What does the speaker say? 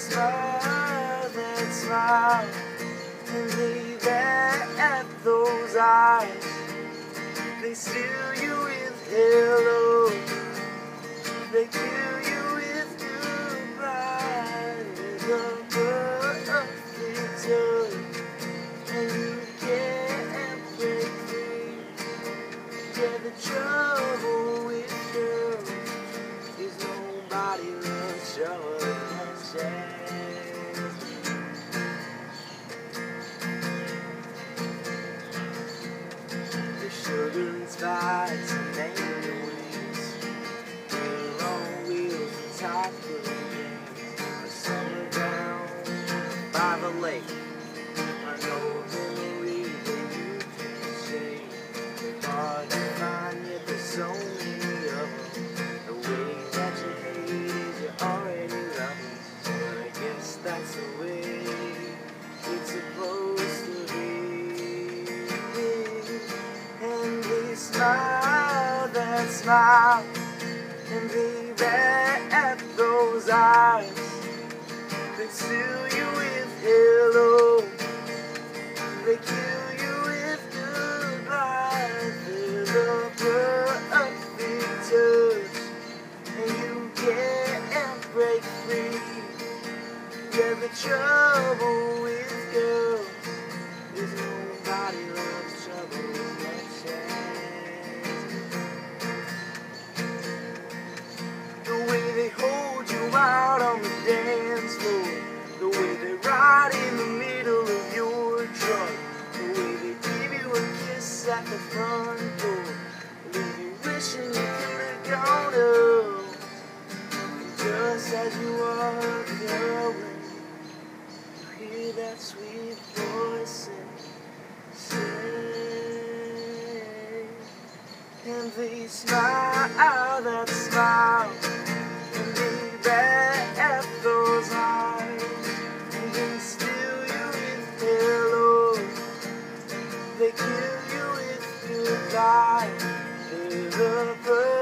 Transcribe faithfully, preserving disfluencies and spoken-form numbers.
smile, that smile, and leave at those eyes. They steal you with hello, they kill you with goodbye. The perfect touch, and you can't break free. Yeah, the trouble with girls is nobody loves trouble as Jasmine. The sugar and spice and angry wings, they're on wheels and top buildings. Somewhere down by the lake, I know a memory that you can shake. They're hard to find, yet there's so many of them. The way that you hate is you already love me. But I guess that's the way it's supposed to be. And they smile, that smile, and they at those eyes. They steal you with hello, they kill you with goodbye. They're the perfect touch, and you can't break free. Yeah, the trouble with girls is nobody loves trouble as much as the way they hold you out on the dance floor, the way they ride in the middle of your truck, the way they give you a kiss at the front door, leave you wishing you could have gone up. Just as you walk away, you hear that sweet voice say, and they smile, that smile, and they at those eyes, and they steal you with hello, they kill you with goodbye. They're the